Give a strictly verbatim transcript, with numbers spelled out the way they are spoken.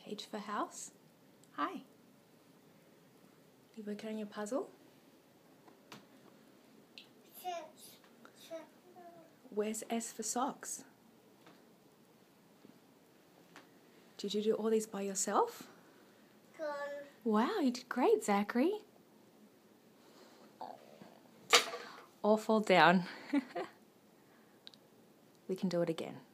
H for house. Hi. You working on your puzzle? Where's S for socks? Did you do all these by yourself? Wow, you did great, Zachary. Or fall down. We can do it again.